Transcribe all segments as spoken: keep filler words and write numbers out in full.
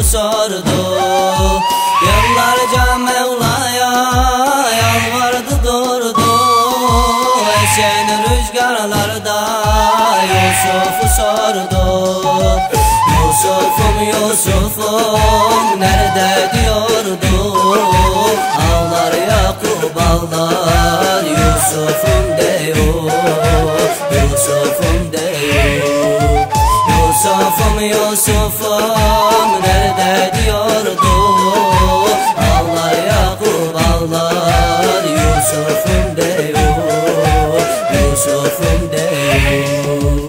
sordu. Yıllarca Mevla'ya yalvardı durdu. Esen rüzgarlarda Yusuf'u sordu. Yusuf'um Yusuf'um nerede diyordu. Ağlar Yakup ağlar Yusuf'um diyor. Yusuf'um diyor. Yusuf'um Yusuf'um nerede diyordu. Ağlar Yakup ağlar Yusuf'um diyor. Yusuf'um diyor.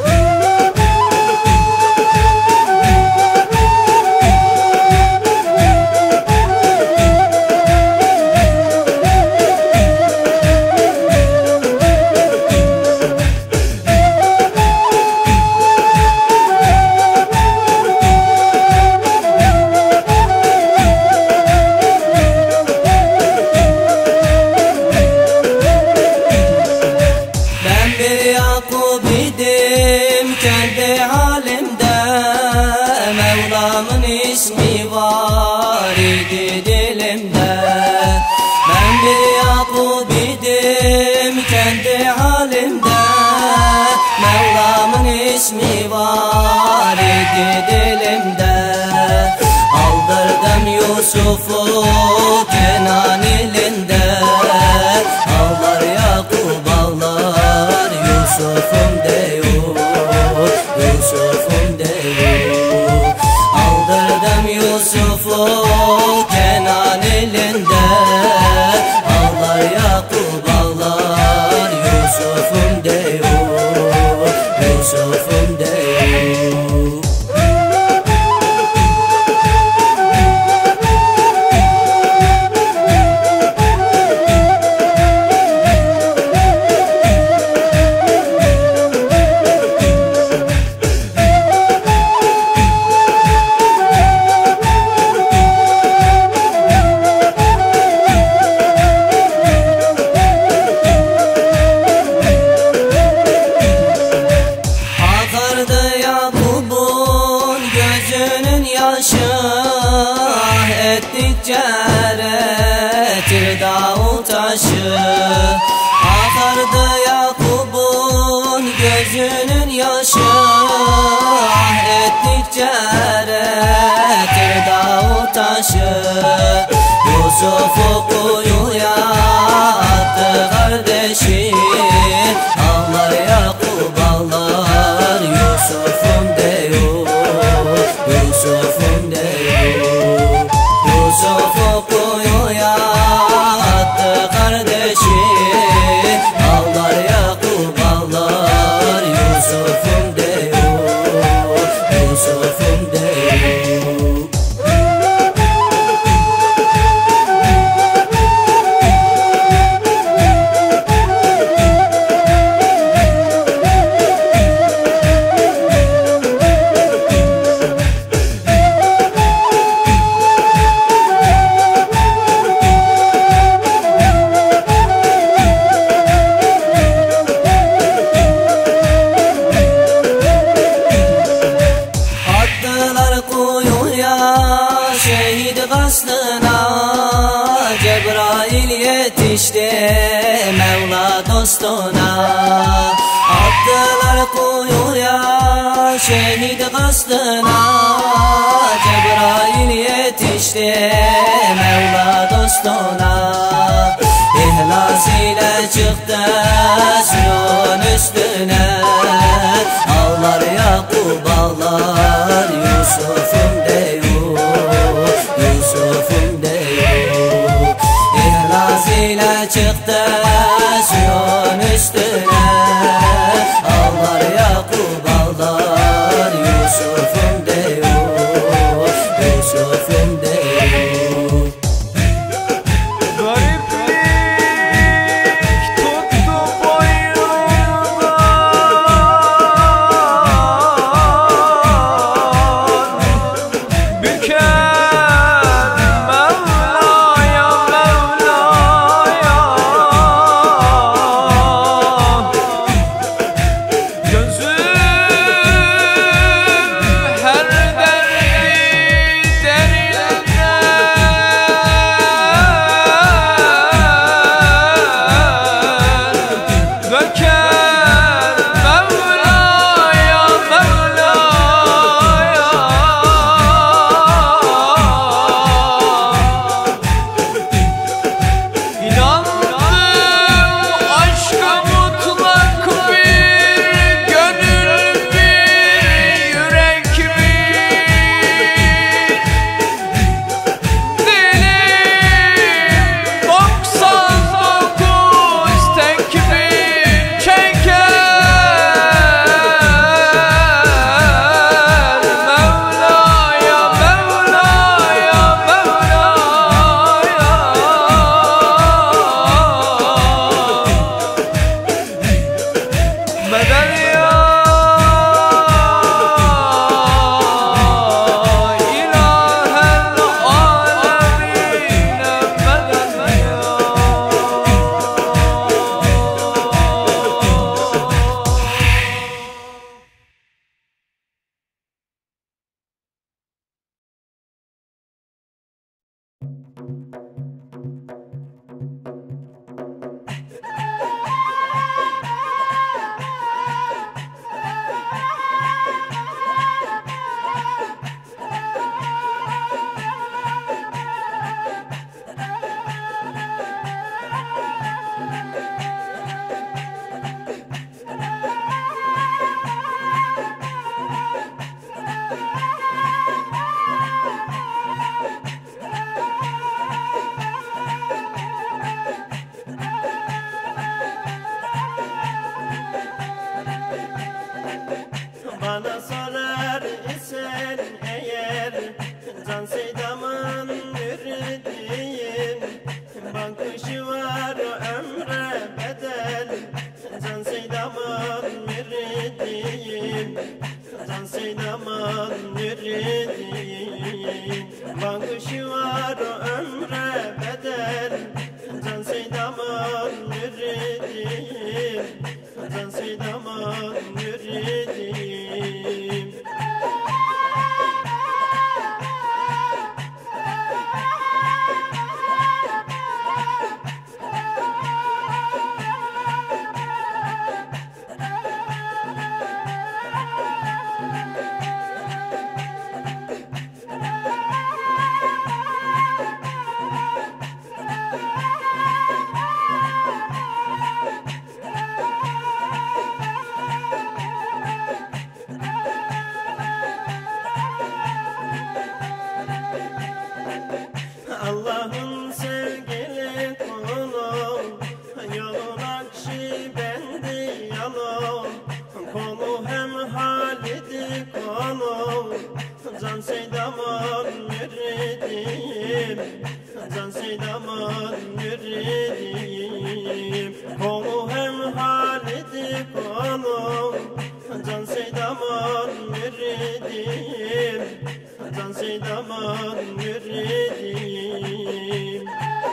Yakup idim kendi halimde. Mevlam'ın ismi var idi dilimde. Ben bir Yakup idim kendi halimde. Mevlam'ın ismi var idi dilimde. Aldırdım Yusuf'u Kenan ilinde. Ağlar Yakup ağlar Yusuf'um diyor. Yusuf'um diyor. Aldırdım Yusuf'u Kenan elinde. Ağlar Yakup ağlar Yusuf'um diyor. Yusuf'um diyor. Yakup'un gözünün yaşı ah ettikçe eretir dağ taşı. Akardı Yakup'un gözünün yaşı ah ettikçe eretir dağ taşı. Yusuf'u kuyuya attı kardeşi. Ağlar Yakup ağlar Yusuf'um diyor. Yusuf'um diyor. Yusuf'u kuyuya attı kardeşi. Ağlar Yakup ağlar Yusuf'um diyor. Yusuf'um diyor. Şehit gaslına Cebrail yetişti Mevla dostuna. Attılar kuyuya şehit gaslına. Cebrail yetişti Mevla dostuna. İhlas ile çıktı suyun üstüne. Ağlar Yakup ağlar Yusuf'um diyor. Yusuf'um diyor. İhlas ile çıktı suyun üstüne. Ağlar Yakup ağlar Yusuf'um diyor. Yusuf'um diyor. Mevla'ya Mevla'ya Bakışı var ömre bedel, can Seydam'ın müridiyim, can Seydam'ın müridiyim. Bakışı var ömre bedel, can Seydam'ın müridiyim, can Seydam'ın müridiyim. Allah'ın sevgili kulu, yolun Akşibendi yolu, kolu hem Halid kolu, can Seydam'ın müridiyim, can Seydam'ın müridiyim. Kolu hem Halid kolu, can Seydam'ın müridiyim, can Seydam'ın müridiyim.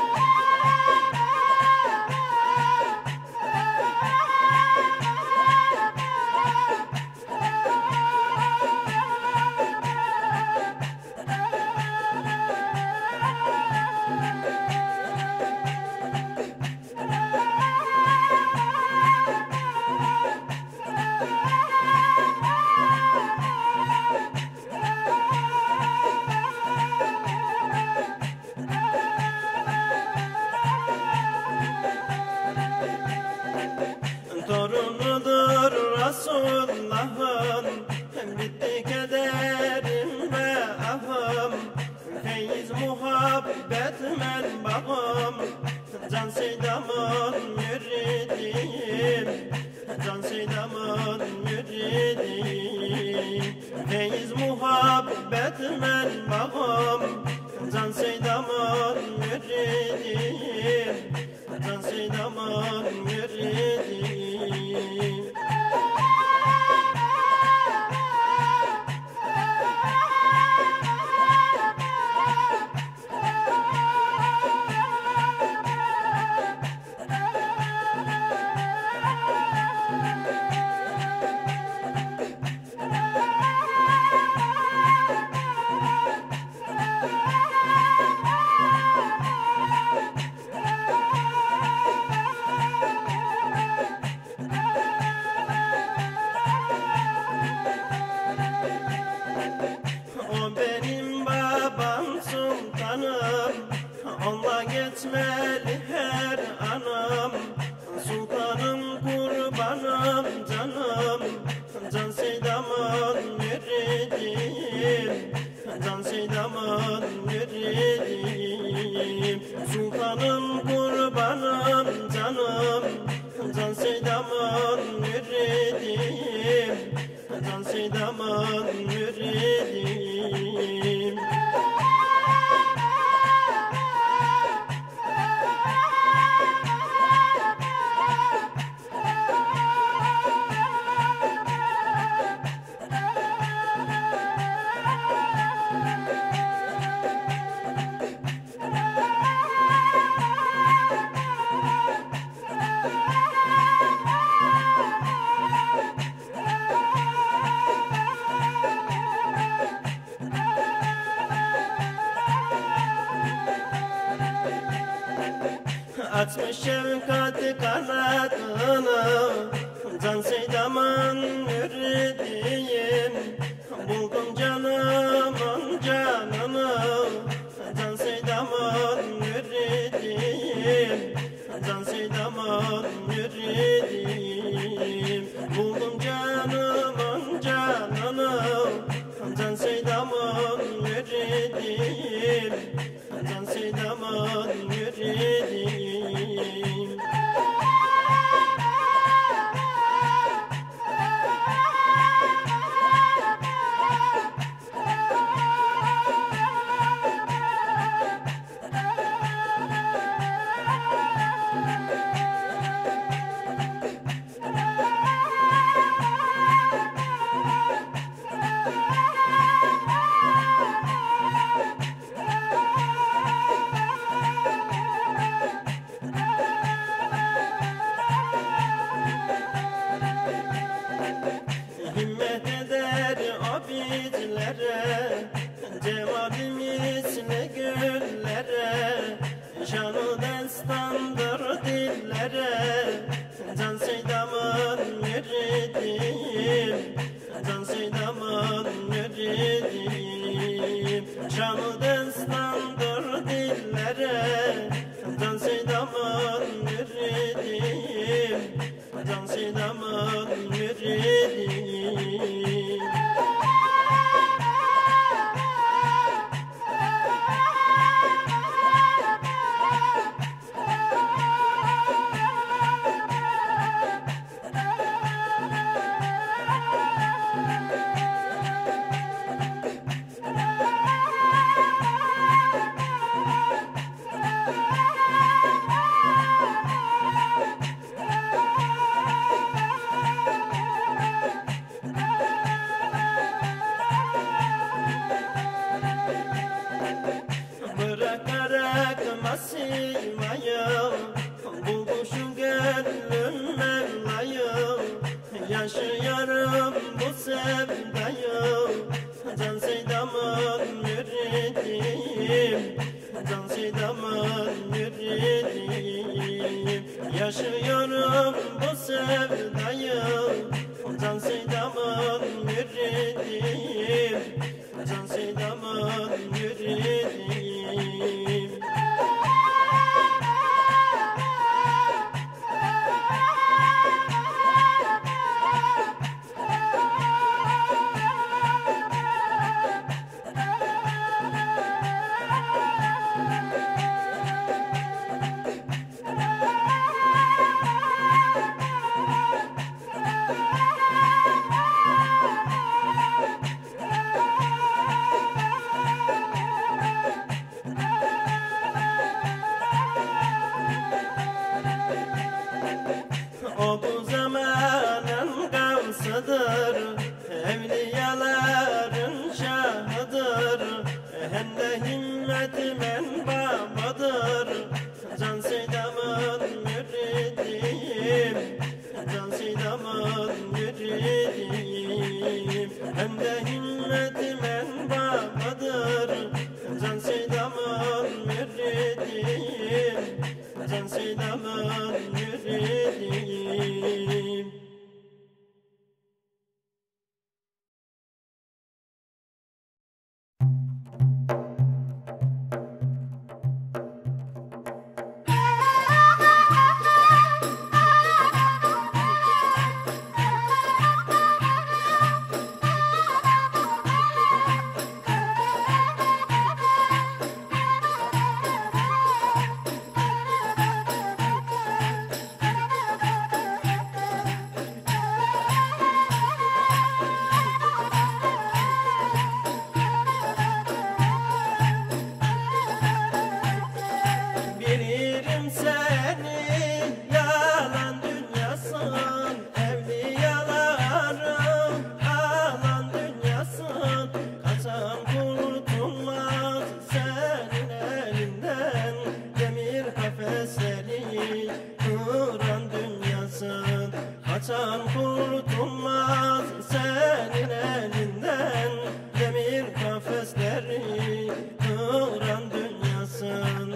Torunudur Resulullah'ın, bitti kederim ve ahım, feyiz muhabbet menbaım, can Seydam'ın müridiyim, can Seydam'ın müridiyim. Feyiz muhabbet menbaım, can Seydam'ın müridiyim, can Seydam'ın müridiyim. O benim babam sultanım, onunla geçmeli her anım. Sultanım kurbanım canım, can Seydam'ın müridiyim, can Seydam'ın müridiyim. Sultanım kurbanım canım, can Seydam'ın müridiyim, can Seydam'ın müridiyim. Açmış şefkat kanadını, can Seydam'ın müridiyim. Buldum canımın canını, can Seydam'ın müridiyim, can Seydam'ın müridiyim. Buldum canımın canını, can Seydam'ın müridiyim, can Seydam'ın müridiyim. dillere Can Seydam'ın müridiyim Can Seydam'ın müridiyim Şanı destandır dillere Can Seydam'ın müridiyim Can Seydam'ın müridiyim Bırakarak masivayım Bulmuşum gönlüm Mevlayım Yaşıyorum bu sevdayım Can Seydam'ın müridiyim Can Seydam'ın müridiyim Yaşıyorum bu sevdayım Can Seydam'ın müridiyim Can Seydam'ın müridiyim O bu zamanın gavsıdır, evliyaların şahıdır, hem de himmeti menbabadır. Can Seydam'ın müridiyim, Can Seydam'ın müridiyim, hem de himmeti menbabadır. Can Seydam'ın müridiyim, Can Seydam'ın müridiyim. Bilirim seni yalan dünyasın, evliyaların alan dünyasın. Kaçan kurtulmaz senin elinden, demir kafesleri kıran dünyasın. Kaçan kurtulmaz senin elinden, demir kafesleri kıran dünyasın.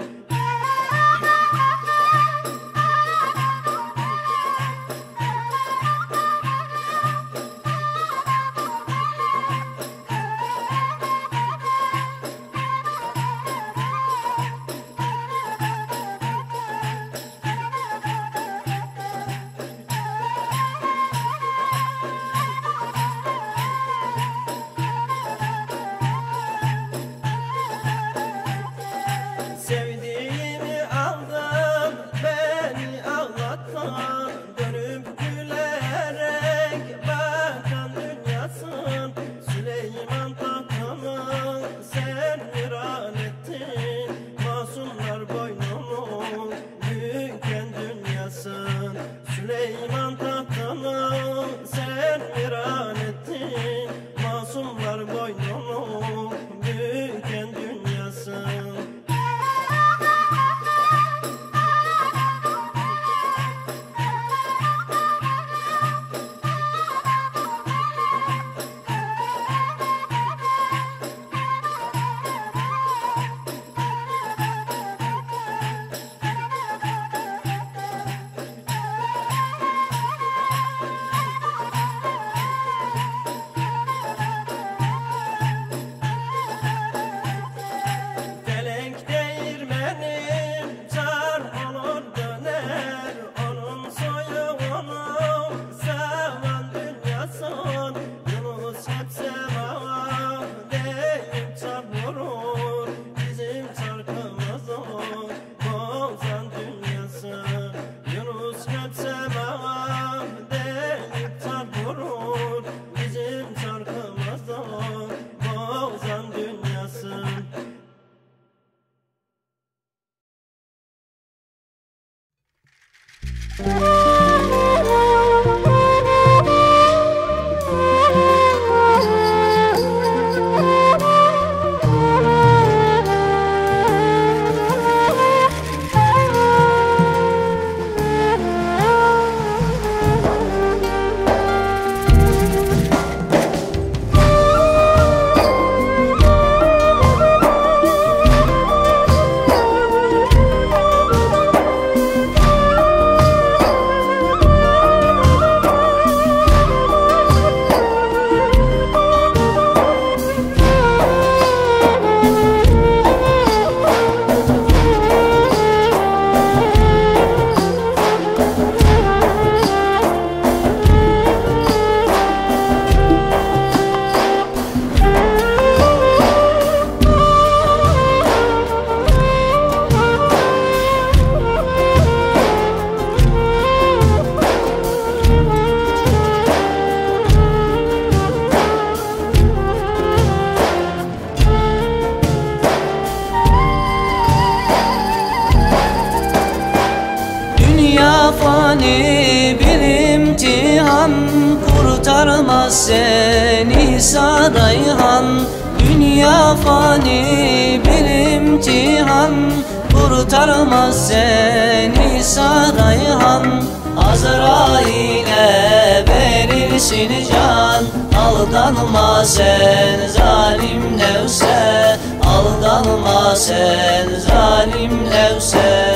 Fani bir imtihan, kurtarmaz seni sarayhan. Dünya fani bir imtihan, kurtarmaz seni sarayhan. Azrail'e verirsin can, aldanma sen zalim nefse, aldanma sen zalim nefse.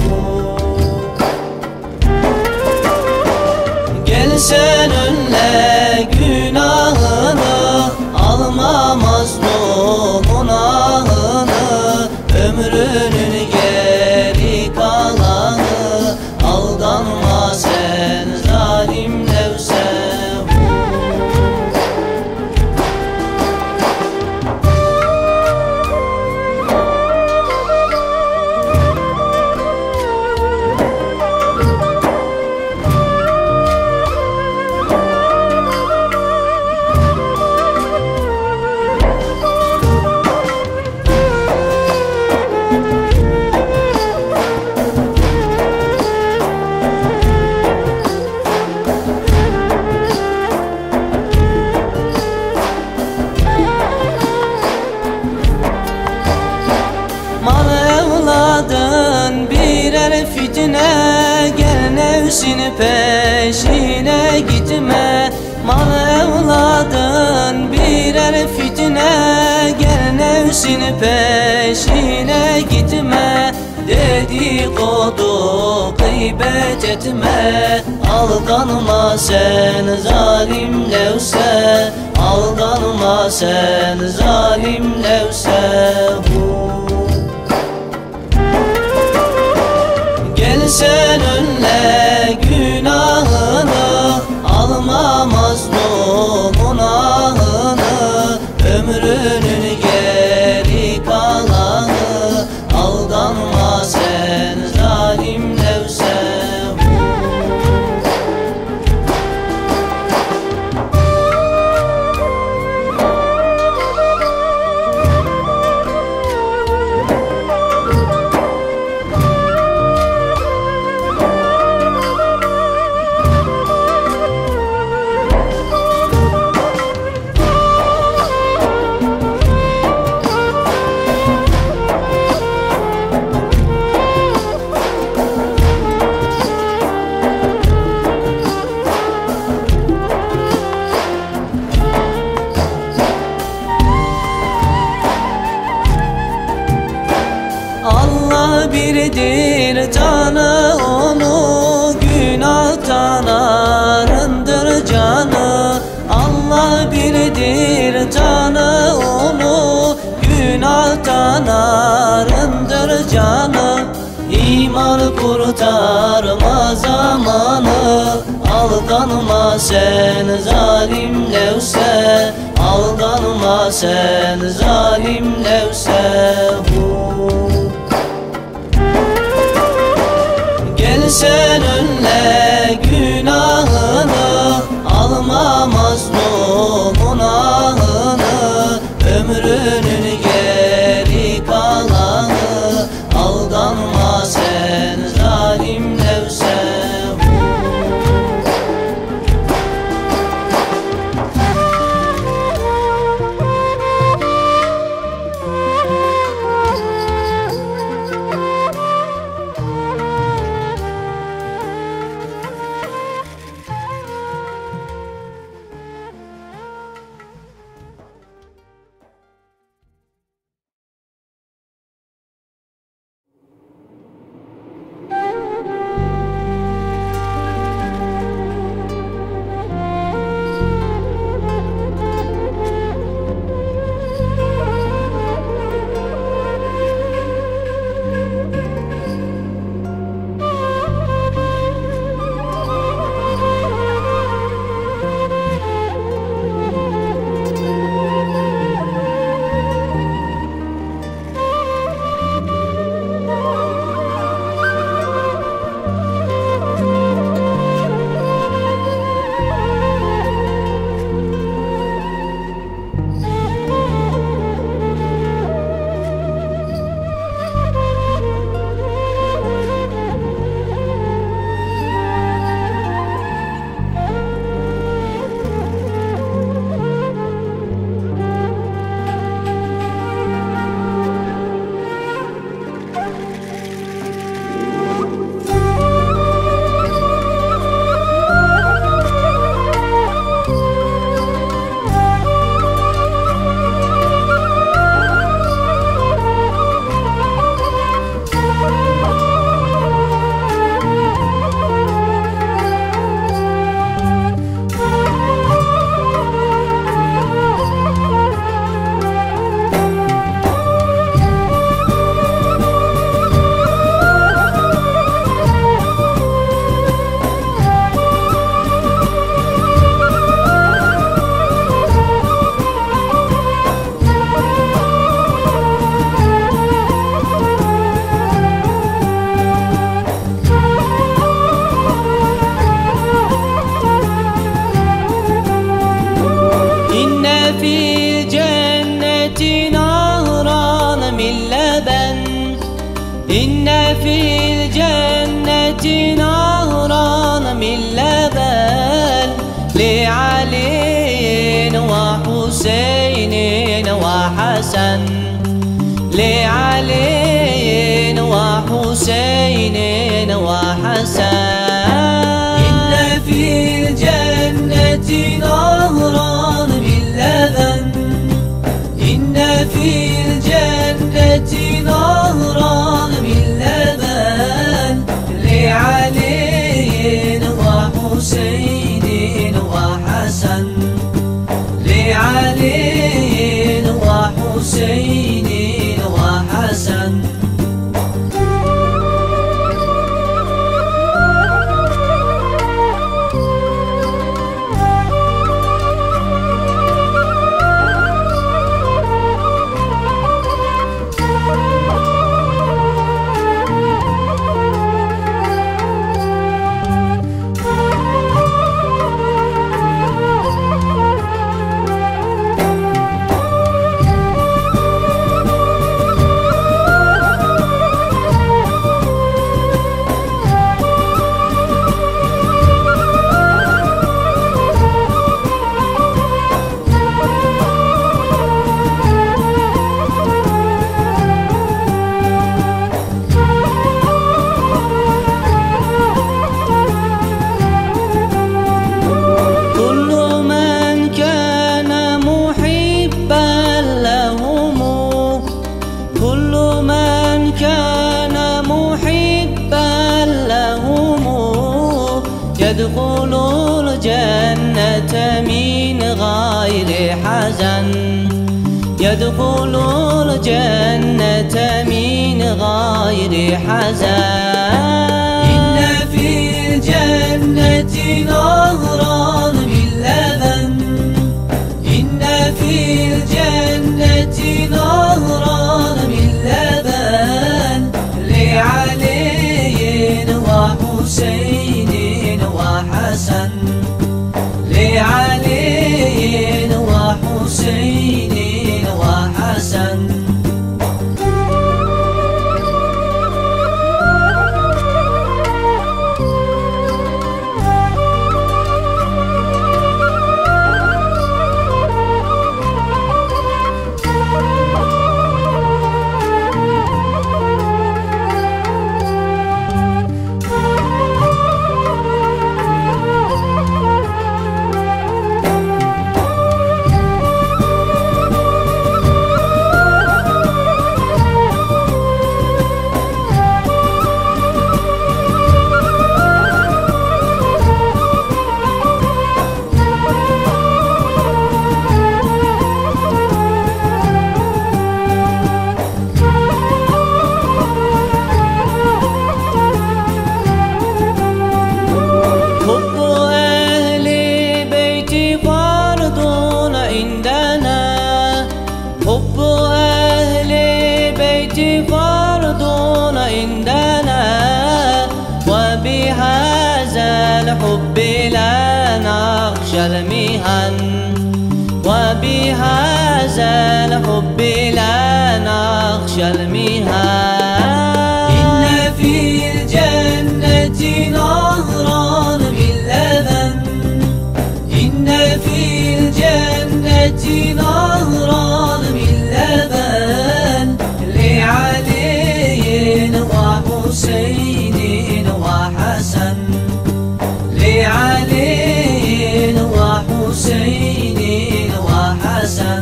Sen önle günahını, alma mazlumun ahını, ömrünün geri kalanı, aldanma sen zalim nefse. Birer fitne, gel nefsin peşine gitme. Mal evladın birer fitne, gel nefsin peşine gitme. Dedikodu gıybet etme, aldanma sen zalim nefse, aldanma sen zalim nefse. Sen önle günahını, alma mazlumun ahını, ömrünün geri kalanı, aldanma sen zalim nefse. Allah birdir, tanı onu, günahtan arındır canı. Allah birdir, tanı onu, günahtan arındır canı. İman kurtarma zamanı, aldanma sen zalim nefse, aldanma sen zalim nefse. Sen önle günahını, alma mazlumun ahını, ömrünün geri kalanı, aldanma sen zalim nefse. نهرا من لبن لعلي وحسين وحسن، لعلي وحسين وحسن. إن في الجنة نهرا من لبن، إن في الجنة نهرا من لبن لعلي وحسين وحسن، لعلي وحسين وحسن. يدخل الجنة من غير حزن، يدخل الجنة من غير حزن. إن في الجنة نهرا من لبن، إن في الجنة نهرا من لبن لعلي وحسين وحسن، لعلي وحسين وحسن. الحب لا نخشى المهن، وبهذا الحب لا نخشى المهن. إن في الجنة نهرا من لبن، إن في الجنة نهرا من لبن لعلي وحسين وحسن، لعلي وحسين وحسن.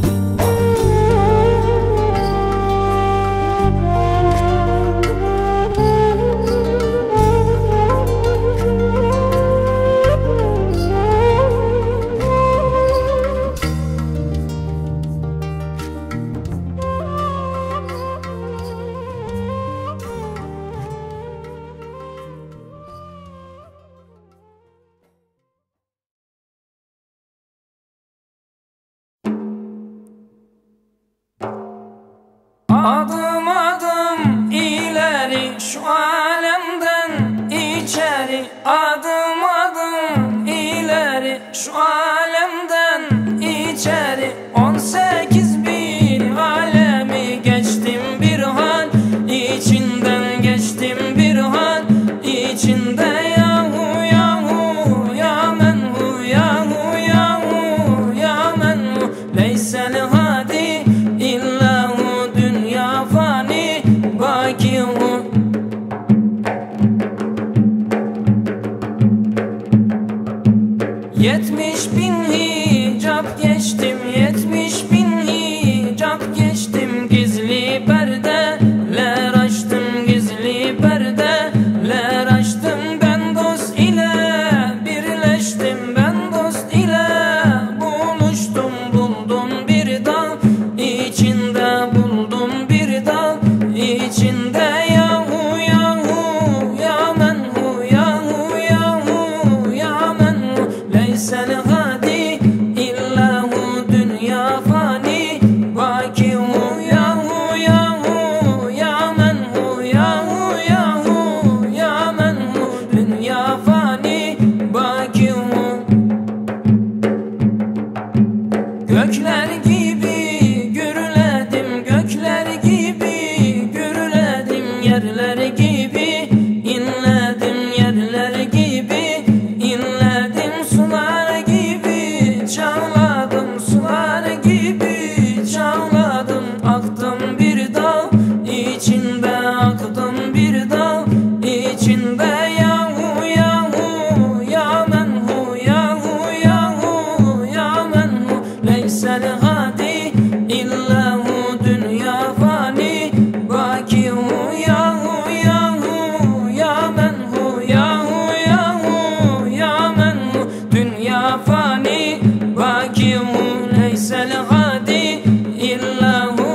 Adım adım ileri şu alemden içeri, adım adım ileri şu alemden içeri. On sekiz bin alemi geçtim bir hal, içinden geçtim bir hal. içinde yahu yahu ya men hu yahu yahu ya men hu leysel hadi illa hu dünya fani baki hu. Yetmiş bin hicap geçtim, yetmiş bin hicap geçtim, gizli perdeler açtım, gizli perdeler açtım. Ben dost ile birleştim, ben dost ile buluştum, buldum bir dal içinde, buldum bir dal içinde. Yahu yahu ya men hu yahu yahu ya men hu leysel hadi illa hu dünya fani baki hu. Yahu yahu ya men hu yahu yahu ya men hu dünya fani baki hu. Gökler gibi gürledim, gökler gibi gürledim, yerler gibi inledim, yerler gibi inledim, sular gibi çağladım, sular gibi çağladım. Aktım bir dal içinde, aktım bir dal içinde. Yahu yahu ya men hu yahu yahu ya men hu leysel hadi illa hu dünya fani baki hu. Yahu yahu ya men hu yahu yahu ya men hu dünya fani baki hu leysel hadi illa hu.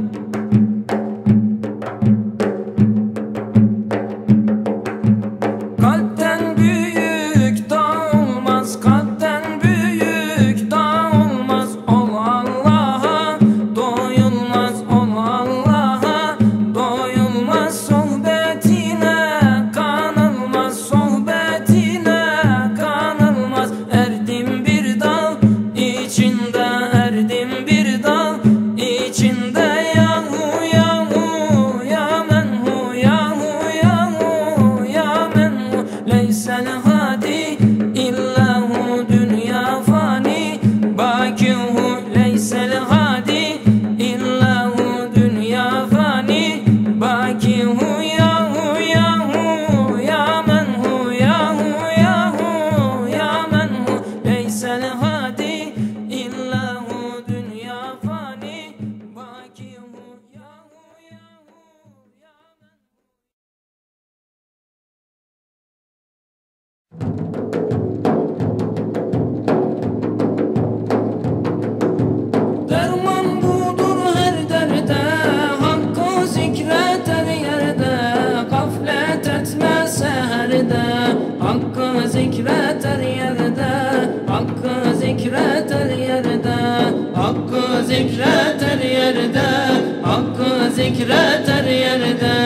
Kalpten büyük dağ olmaz, kalpten büyük dağ olmaz. Ol Allah'a doyulmaz, ol Allah'a doyulmaz. Sohbetine kanılmaz, sohbetine kanılmaz. Erdim bir dal içinde, erdim bir dal içinde. Yahu yahu ya men hu yahu yahu ya men hu leysel hadi illa hu dünya fani baki hu. Leysel hadi illa hu dünya fani baki hu. Yahu yahu ya men hu yahu yahu ya men hu leysel hadi illa hu dünya fani baki hu. Yahu yahu ya men derman budur her derde, hakkı zikret her yerde, gaflet etme seherde, hakkı zikret her yerde, hakkı zikret her yerde, hakkı zikret her yerde, hakkı zikret her yerde.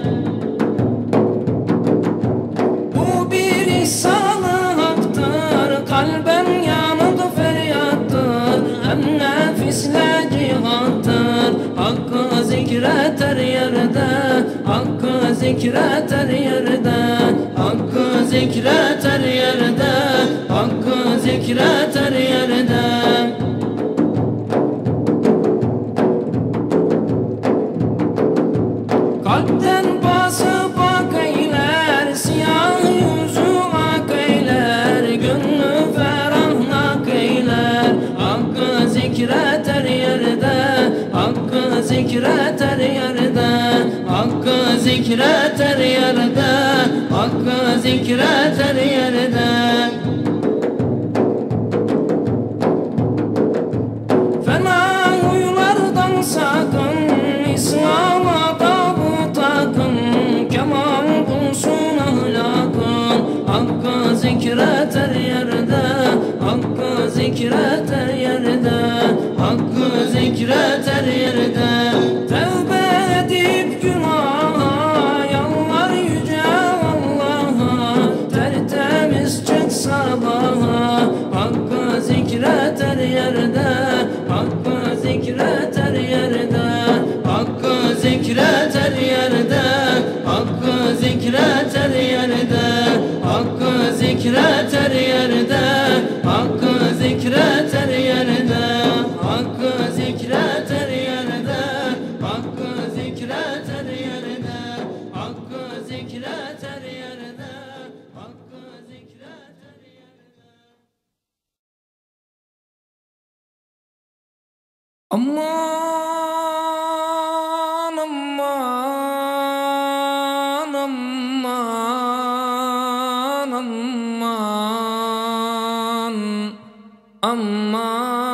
Bu bir ihsan-ı haktır, kalben yanık feryattır, hem nefisle cihattır. Hakkı zikret her yerde, hakkı zikret her yerde, hakkı zikret her yerde, hakkı zikret her yerde. Kalpten basıp ak eyler, siyah yüzü ak eyler, gönlü ferahnak eyler. Hakkı zikret her yerde, hakkı zikret her yerde, hakkı zikret her yerde, hakkı zikret her yerde. Fena huylardan sakın, İslam'a tabu takın, kemal bulsun ahlakın. Hakkı zikret her yerde, hakkı zikret her yerde, hakkı zikret her yerde. Tevbe edip günaha yalvar yüce Allah'a, tertemiz çık sabaha. Hakkı zikret her yerde, hakkı zikret her yerde, hakkı zikret her yerde, hakkı zikret her yerde. Aman aman aman aman aman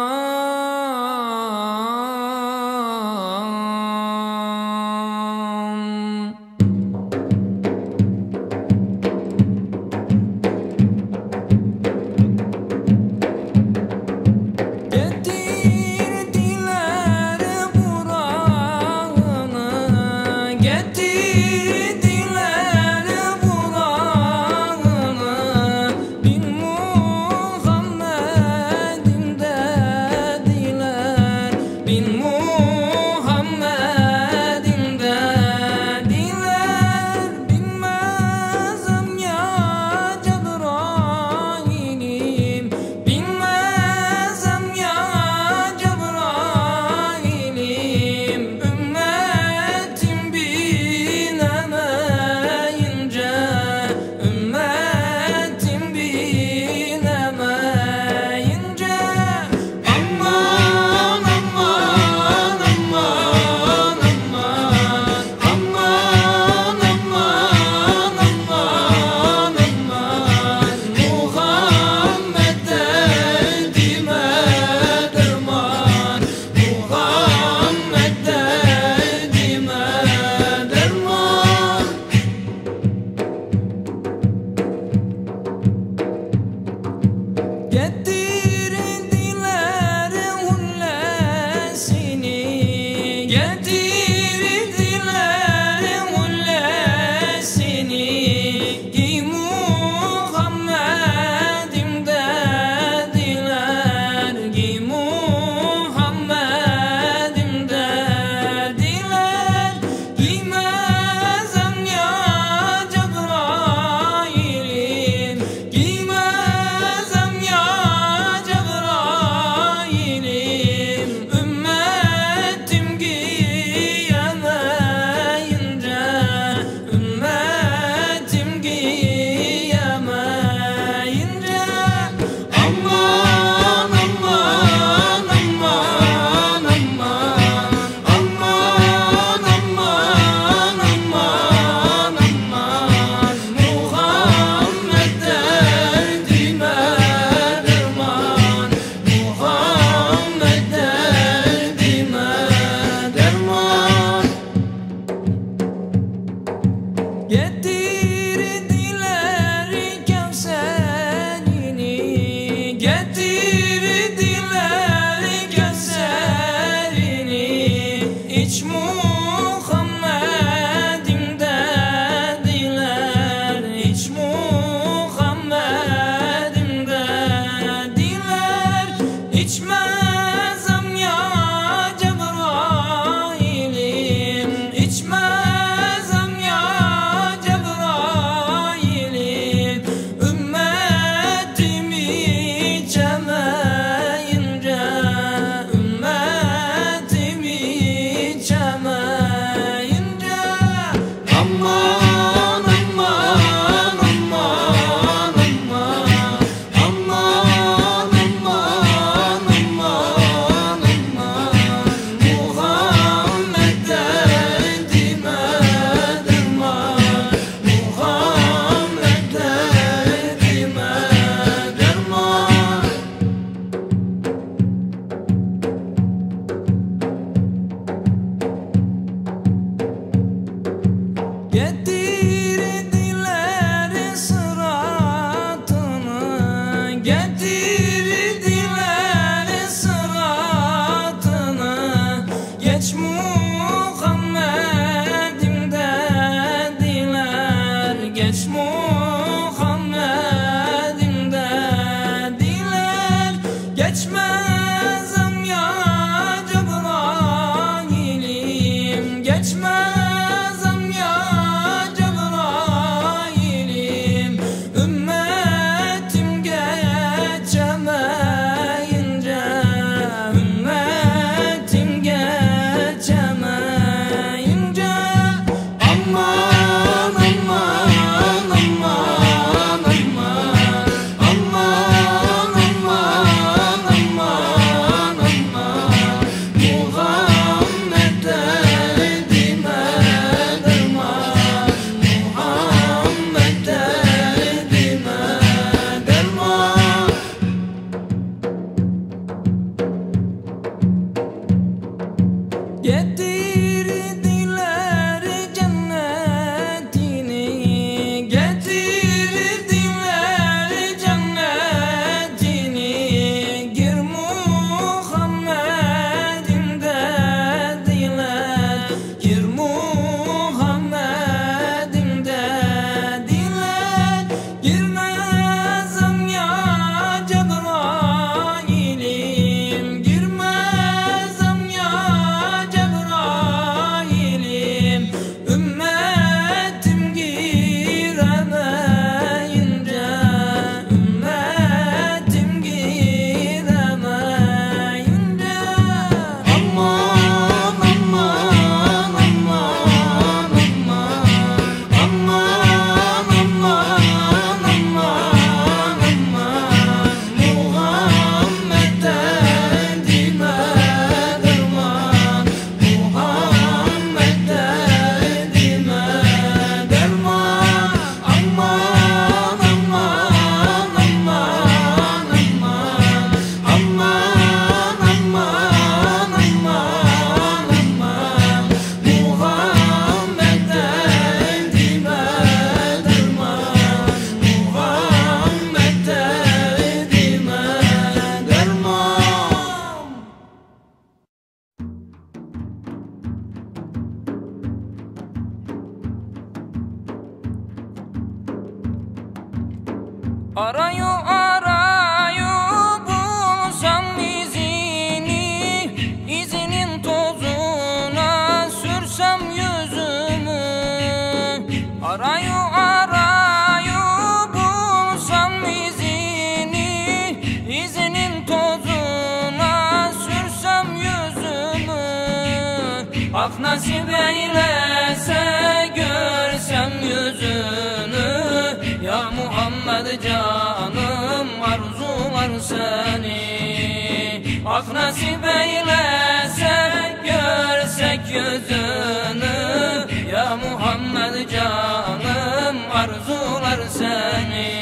Arayı arayı bulsam izini, izinin tozuna sürsem yüzümü. Arayı arayı bulsam izini, izinin tozuna sürsem yüzümü. Ak nasip eylese görsem yüzünü. Ya Muhammed canım arzular seni. Ak nasip eylese görsek yüzünü. Ya Muhammed canım arzular seni.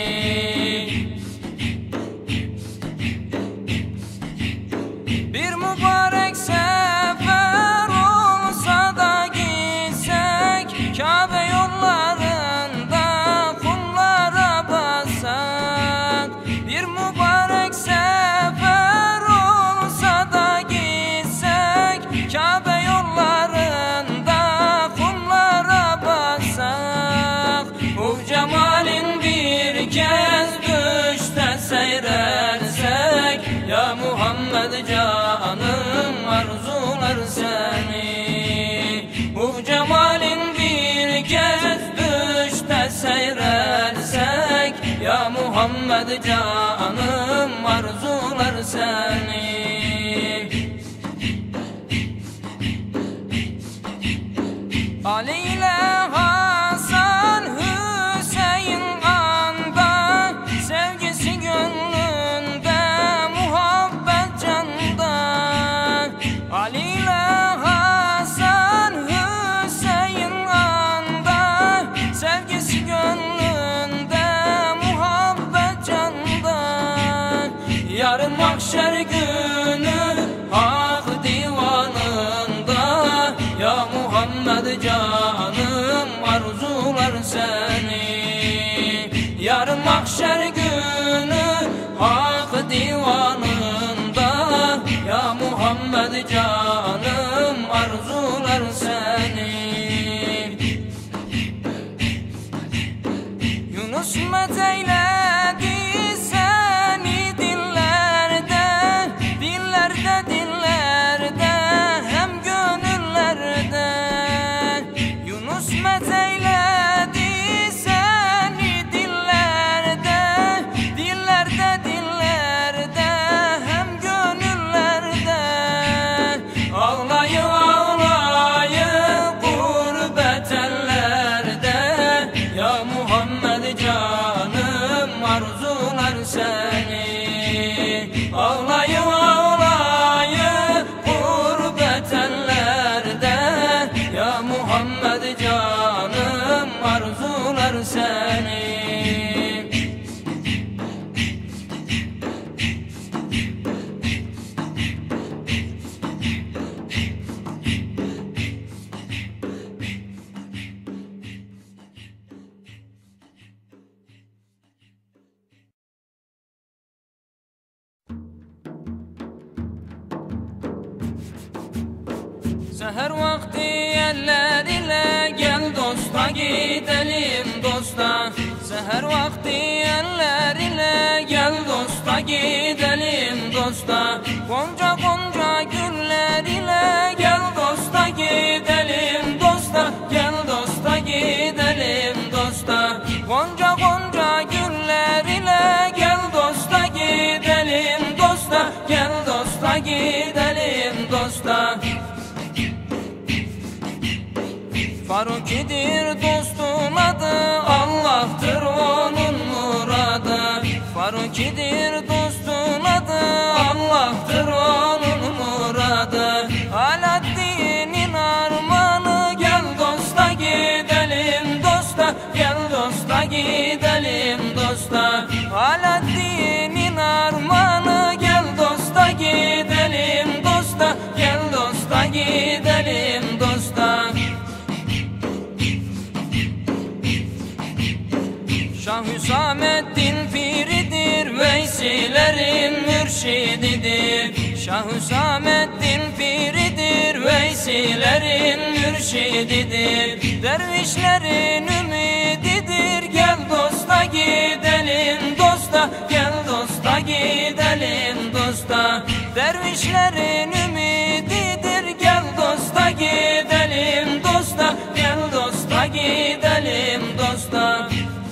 Bir mübarek sefer olsa da gitsek Kabe yollarında kumlara bassak. Bir mübarek sefer olsa da gitsek Kabe yollarında kumlara bassak. O cemalin bir kez düşte seyrersek. Ya Muhammed canım arzular seni. Bu cemalin bir kez düşte seyrersek. Ya Muhammed canım arzular seni. Ali ile Hasan Hüseyin anda, sevgisi gönlünde, muhabbet canda. Ali ile Hasan Hüseyin anda, sevgisi gönlünde, muhabbet canda. Yarın mahşer günü hak divanında. Ya Muhammed canım arzular seni. Yarın mahşer günü hak divanında. Ya Muhammed canım arzular seni. Yunus meteyledi seni dillerde, dillerde dillerde hem gönüllerde. Yunus meteyledi seni dillerde, dillerde dillerde hem gönüllerde. Ağlayı ağlayı gurbet ellerde. Ya Muhammed canım arzular seni. Ağlayı ağlayı gurbet ellerde. Ya Muhammed canım arzular seni. Seher vakti eller ile gel dosta gidelim dosta. Seher vakti eller ile gel dosta gidelim dosta. Gonca gonca güller ile gel dosta gidelim dosta. Gel dosta gidelim dosta. Gonca gonca güller ile gel dosta gidelim dosta. Gel dosta gidelim dosta. Farukidir dostun adı, Allah'tır onun muradı. Farukidir dostun adı, Allah'tır onun muradı. Alaaddin'in armağanı, gel dosta gidelim dosta. Gel dosta gidelim dosta. Alaaddin'in armağanı, gel dosta gidelim dosta. Gel dosta gidelim dosta. Şah Hüsamettin piridir, Veysilerin mürşididir. Şah Hüsamettin piridir, Veysilerin mürşididir. Dervişlerin ümididir, gel dosta gidelim dosta. gidelim dosta. Dervişlerin ümididir, gel dosta gidelim dosta. Gel dosta gidelim dosta.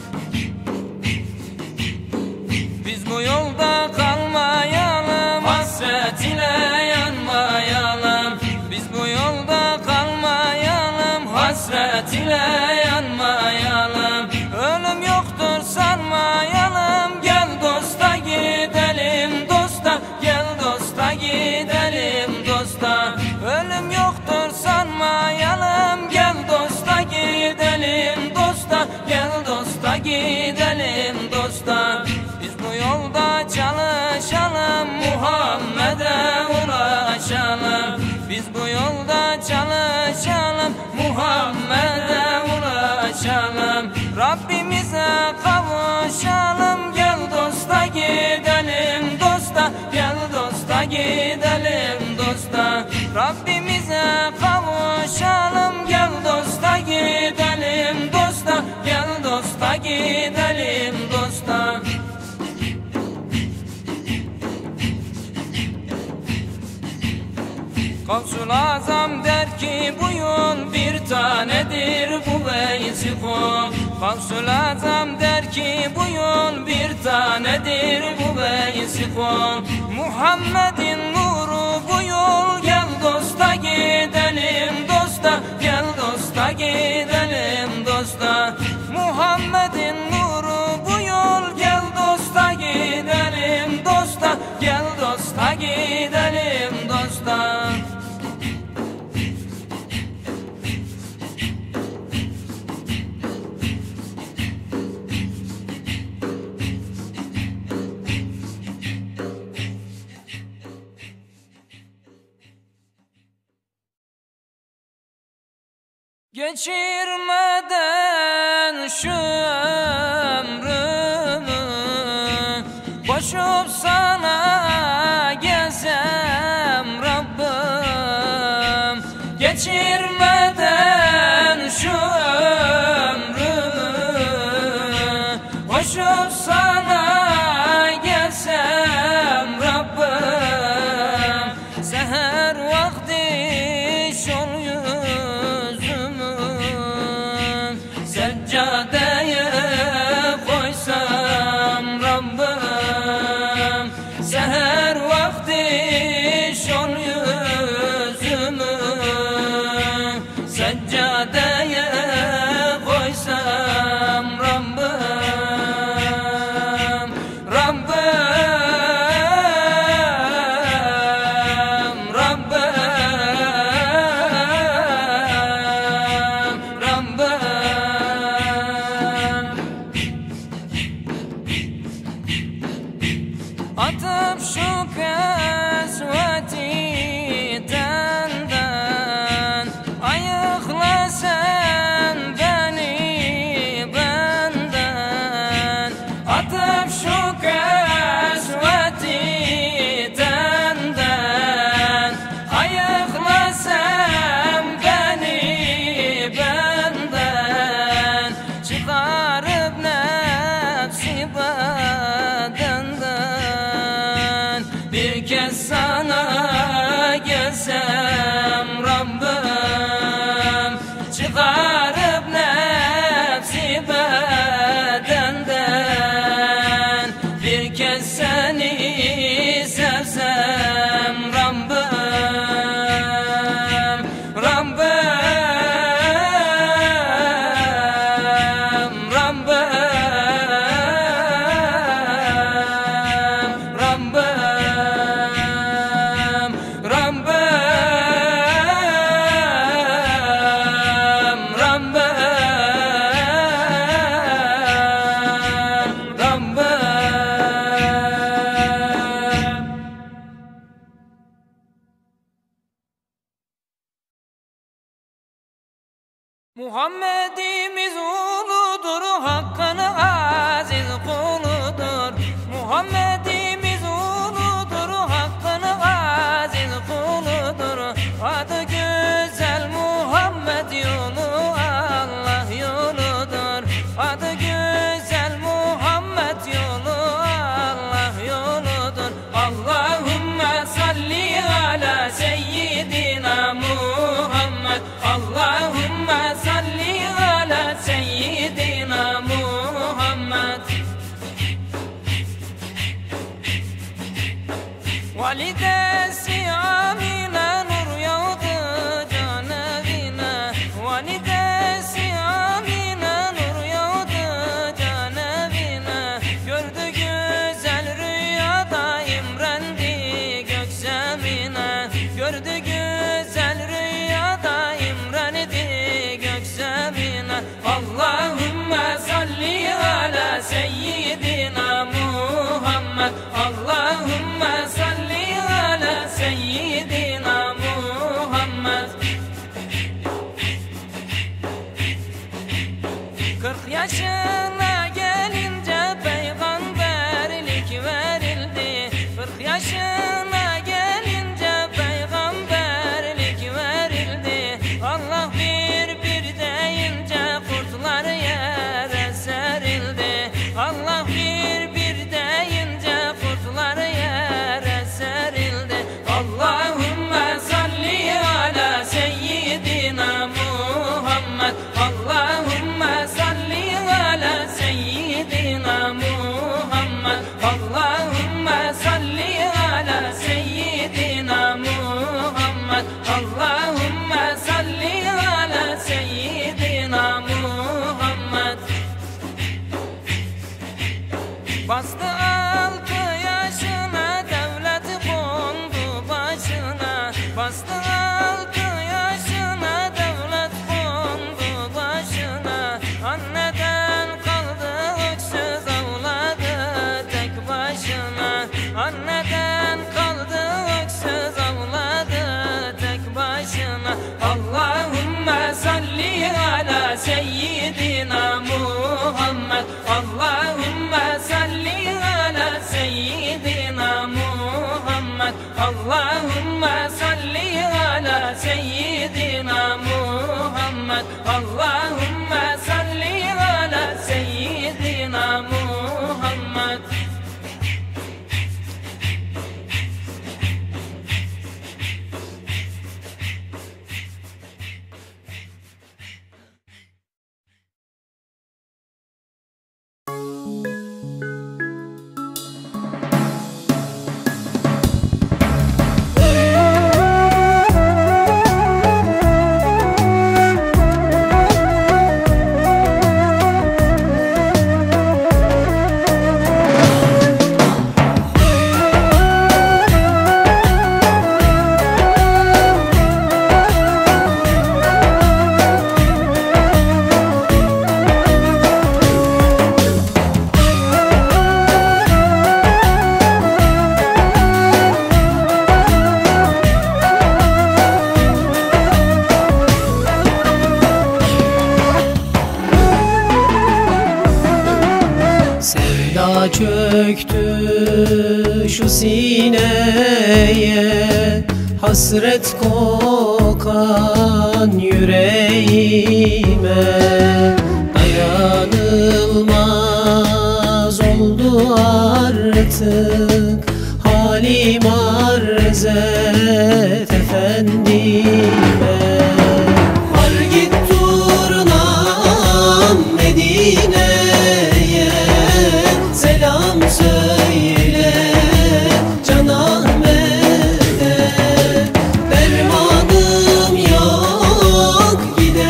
Biz bu yolda kalmayalım, hasret ile yanmayalım. Biz bu yolda kalmayalım, hasret ile yanmayalım. Ölüm yoktur sanmayalım, gel dosta gidelim dosta. Gel dosta gidelim dosta. Ölüm yoktur sanmayalım, gel dosta gidelim dosta. Gel dosta gidelim dosta. Biz bu yolda çalışalım, Muhammed'e ulaşalım. Biz bu yolda çalışalım, Muhammed'e ulaşalım. Rabbimize kavuşalım, gel dosta gidelim dosta. Gel dosta gidelim dosta. Rabbimize kavuşalım, gel dosta gidelim dosta. Gel dosta gidelim dosta. Gavsul Azam der ki bu yol bir tanedir, bu Veysi kul. Gavsul Azam der ki bu yol bir tanedir, bu Veysi kul. Muhammed'in nuru bu yol, gel dosta gidelim dosta. Gel dosta gidelim dosta. Muhammed'in nuru bu yol, gel dosta gidelim dosta. Gel dosta gidelim dosta. Geçirmeden şu ömrümü, koşup sana gelsem Rabbim. Geçirmeden şu ömrümü, koşup sana gelsem Rabbim. Seher vakti şol seccadeye koysam Rabbim. Seher vakti şol yüzümü seccadeye koysam Rabbim. Rabbim, Rabbim, Rabbim. Atıp şu kesveti tenden, ayıkla sen beni benden. Atıp şu kesveti tenden, ayıkla sen beni benden. Çıkarıp nefsi bedenden, bir kez sana gelsem Rabbim. Çıkarıp nefsi bedenden, bir kez seni sevsem Rabbim. Rabbim, Rabbim, Rabbim, Rabbim, Rabbim, Rabbim. Muhammedimiz uludur, Hakk'ın aziz kuludur. Muhammedimiz uludur, Hakk'ın aziz kuludur. Adı güzel Muhammed, yolu Allah yoludur. Adı güzel Muhammed, yolu Allah yoludur. Validesi Amine nur yağdı can evine. Validesi Amine nur yağdı can evine. Gördü güzel rüyada imrendi gök zemine. Gördü güzel rüyada imrendi gök zemine. Allahümme salli ala seyyidina Muhammed. Allahümme salli ala seyyidina Muhammed. Kırk yaşına gelince peygamberlik verildi. Kırk yaşına gelince peygamberlik verildi. Allah bir bir deyince kurtlar yere serildi. Allah bir bir deyince kurtlar yere serildi. Allahümme salli ala seyyidina Muhammed. Allahümme salli ala seyyidina Muhammed. Allahümme salli ala seyyidina Muhammed. Allahümme salli ala seyyidina Muhammed. Bastı altı yaşına devlet kondu başına. Bastı altı yaşına devlet kondu başına. Anneden kaldı öksüz ağladı tek başına. Anneden kaldı öksüz ağladı tek başına. Allahümme salli ala seyyidina Muhammed. Allahümme salli ala seyyidina Muhammed. Allahümme salli ala seyyidina Muhammed. Allahümme salli ala seyyidina Muhammed. Çöktü şu sineye, hasret kokan yüreğime. Dayanılmaz oldu artık halim arz et efendime. Var git turnam Medine'ye, selam söyle Can Ahmet'e. Dermanım yok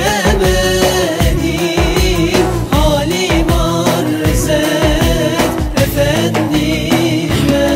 gidemedim, halim arz et efendime.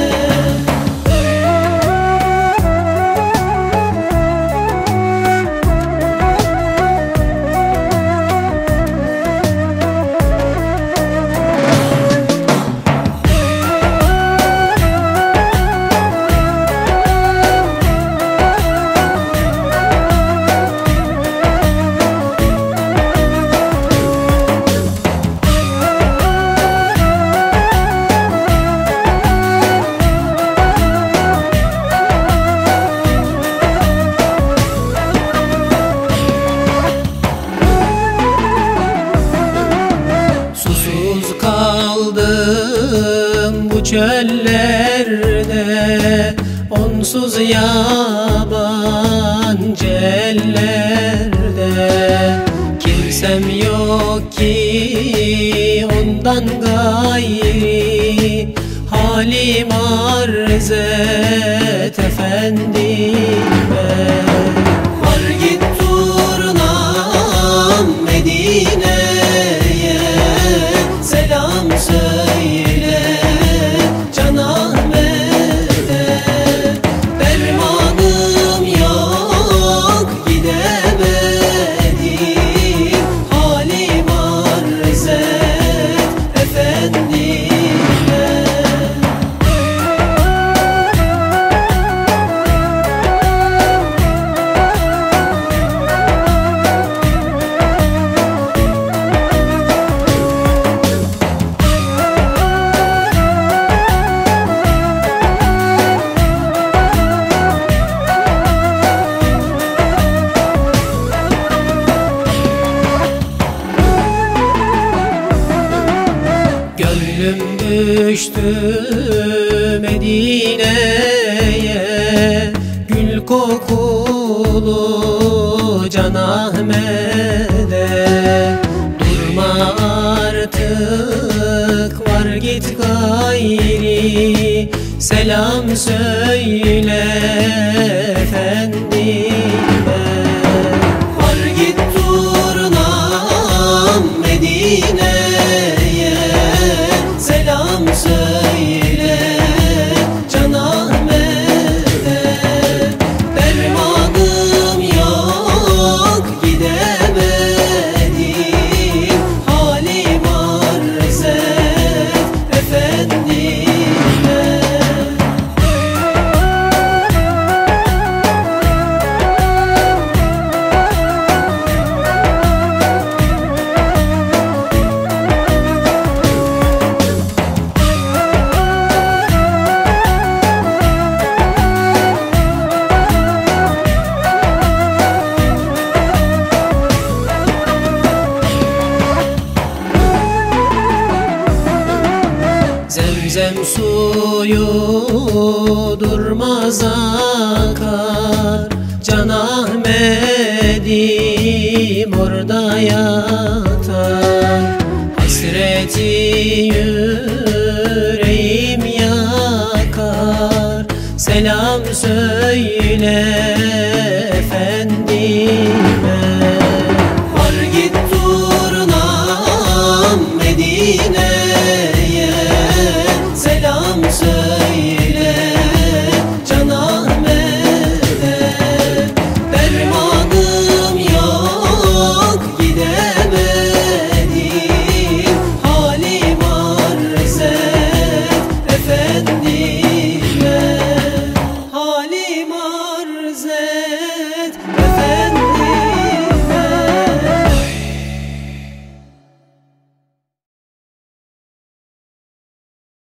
çöllerde, onsuz yabancı ellerde. Kimsem yok ki ondan gayri, halim arz et Ahmet Efendime. Var git turnam Medine'ye, selam söyle Can Ahmet'e. Dermanım yok gidemedim, halim arz et efendime. Gönlüm düştü Medine'ye, gül kokulu Can Ahmet'e. Durma artık, var git gayri, selam söyle efendime. Var git turnam Medine'ye, selam söyle Can Ahmet'e. Dermanım yok gidemedim, halim arz et efendime. Zemzem suyu durmaz akar, Can Ahmet'im orada yatar. Hasreti yüreğim yakar, selam söyle